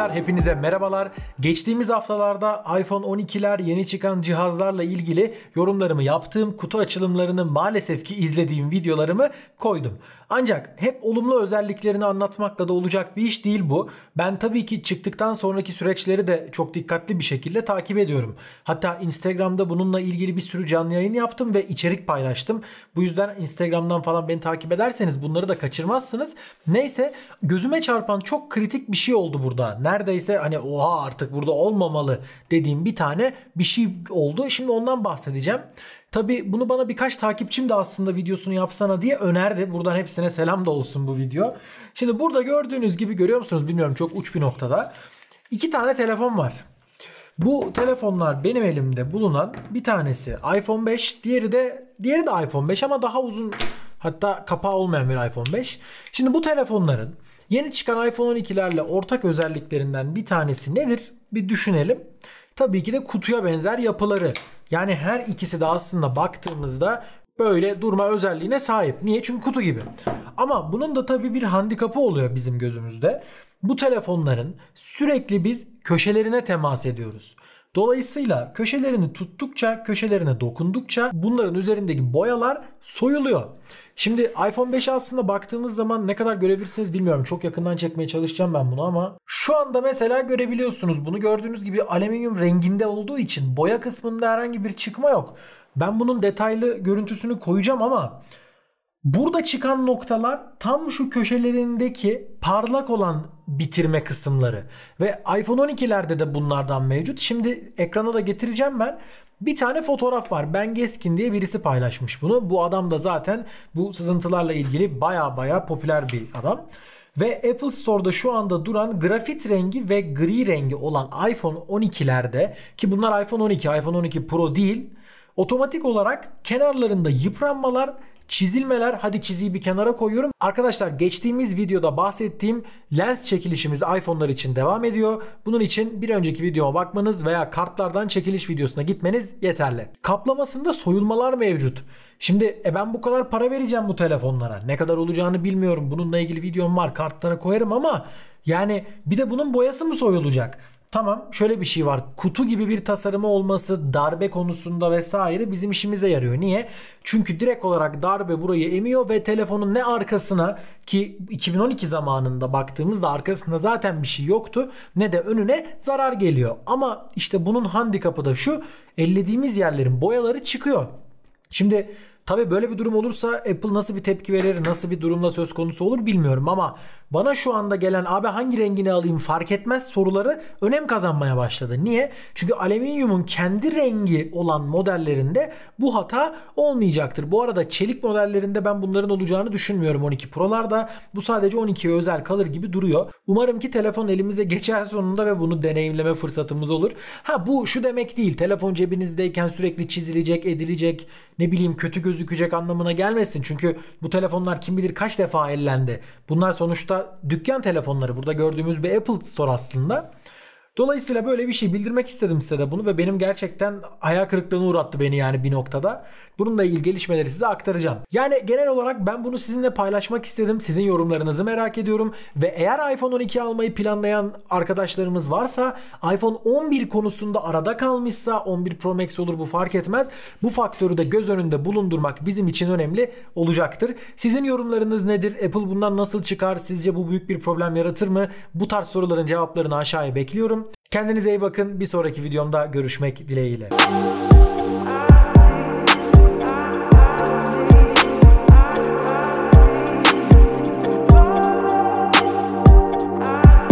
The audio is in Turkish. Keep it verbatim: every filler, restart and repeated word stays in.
Arkadaşlar hepinize merhabalar. Geçtiğimiz haftalarda iPhone on ikiler, yeni çıkan cihazlarla ilgili yorumlarımı yaptığım, kutu açılımlarını maalesef ki izlediğim videolarımı koydum. Ancak hep olumlu özelliklerini anlatmakla da olacak bir iş değil bu. Ben tabii ki çıktıktan sonraki süreçleri de çok dikkatli bir şekilde takip ediyorum. Hatta Instagram'da bununla ilgili bir sürü canlı yayın yaptım ve içerik paylaştım. Bu yüzden Instagram'dan falan beni takip ederseniz bunları da kaçırmazsınız. Neyse, gözüme çarpan çok kritik bir şey oldu burada. Neredeyse hani oha artık burada olmamalı dediğim bir tane bir şey oldu. Şimdi ondan bahsedeceğim. Tabii bunu bana birkaç takipçim de aslında videosunu yapsana diye önerdi. Buradan hepsine selam da olsun bu video. Şimdi burada gördüğünüz gibi, görüyor musunuz bilmiyorum, çok uç bir noktada. İki tane telefon var. Bu telefonlar benim elimde bulunan, bir tanesi iPhone beş, diğeri de diğeri de iPhone beş ama daha uzun, hatta kapağı olmayan bir iPhone beş. Şimdi bu telefonların yeni çıkan iPhone on ikilerle ortak özelliklerinden bir tanesi nedir? Bir düşünelim. Tabii ki de kutuya benzer yapıları. Yani her ikisi de aslında baktığımızda böyle durma özelliğine sahip. Niye? Çünkü kutu gibi. Ama bunun da tabii bir handikapı oluyor bizim gözümüzde. Bu telefonların sürekli biz köşelerine temas ediyoruz. Dolayısıyla köşelerini tuttukça, köşelerine dokundukça bunların üzerindeki boyalar soyuluyor. Şimdi iPhone beşe aslında baktığımız zaman ne kadar görebilirsiniz bilmiyorum. Çok yakından çekmeye çalışacağım ben bunu ama şu anda mesela görebiliyorsunuz. Bunu gördüğünüz gibi alüminyum renginde olduğu için boya kısmında herhangi bir çıkma yok. Ben bunun detaylı görüntüsünü koyacağım ama burada çıkan noktalar tam şu köşelerindeki parlak olan bitirme kısımları. Ve iPhone on ikilerde de bunlardan mevcut. Şimdi ekrana da getireceğim ben. Bir tane fotoğraf var. Ben Geskin diye birisi paylaşmış bunu. Bu adam da zaten bu sızıntılarla ilgili baya baya popüler bir adam. Ve Apple Store'da şu anda duran grafit rengi ve gri rengi olan iPhone on ikilerde, ki bunlar iPhone on iki, iPhone on iki Pro değil, otomatik olarak kenarlarında yıpranmalar, çizilmeler, hadi çiziyi bir kenara koyuyorum. Arkadaşlar geçtiğimiz videoda bahsettiğim lens çekilişimiz iPhone'lar için devam ediyor. Bunun için bir önceki videoma bakmanız veya kartlardan çekiliş videosuna gitmeniz yeterli. Kaplamasında soyulmalar mevcut. Şimdi e ben bu kadar para vereceğim bu telefonlara. Ne kadar olacağını bilmiyorum. Bununla ilgili videom var. Kartlara koyarım ama yani bir de bunun boyası mı soyulacak? Tamam, şöyle bir şey var. Kutu gibi bir tasarımı olması darbe konusunda vesaire bizim işimize yarıyor. Niye? Çünkü direkt olarak darbe burayı emiyor ve telefonun ne arkasına, ki iki bin on iki zamanında baktığımızda arkasında zaten bir şey yoktu, ne de önüne zarar geliyor. Ama işte bunun handikapı da şu: ellediğimiz yerlerin boyaları çıkıyor. Şimdi tabii böyle bir durum olursa Apple nasıl bir tepki verir, nasıl bir durumla söz konusu olur bilmiyorum ama bana şu anda gelen abi hangi rengini alayım fark etmez soruları önem kazanmaya başladı. Niye? Çünkü alüminyumun kendi rengi olan modellerinde bu hata olmayacaktır. Bu arada çelik modellerinde ben bunların olacağını düşünmüyorum on iki Pro'larda. Bu sadece on ikiye özel kalır gibi duruyor. Umarım ki telefon elimize geçer sonunda ve bunu deneyimleme fırsatımız olur. Ha, bu şu demek değil. Telefon cebinizdeyken sürekli çizilecek, edilecek, ne bileyim kötü gözükecek anlamına gelmesin. Çünkü bu telefonlar kim bilir kaç defa ellendi. Bunlar sonuçta dükkan telefonları. Burada gördüğümüz bir Apple Store aslında. Dolayısıyla böyle bir şey bildirmek istedim size de bunu ve benim gerçekten hayal kırıklığına uğrattı beni yani bir noktada. Bununla ilgili gelişmeleri size aktaracağım. Yani genel olarak ben bunu sizinle paylaşmak istedim. Sizin yorumlarınızı merak ediyorum. Ve eğer iPhone on iki almayı planlayan arkadaşlarımız varsa, iPhone on bir konusunda arada kalmışsa, on bir Pro Max olur bu fark etmez, bu faktörü de göz önünde bulundurmak bizim için önemli olacaktır. Sizin yorumlarınız nedir? Apple bundan nasıl çıkar? Sizce bu büyük bir problem yaratır mı? Bu tarz soruların cevaplarını aşağıya bekliyorum. Kendinize iyi bakın. Bir sonraki videomda görüşmek dileğiyle.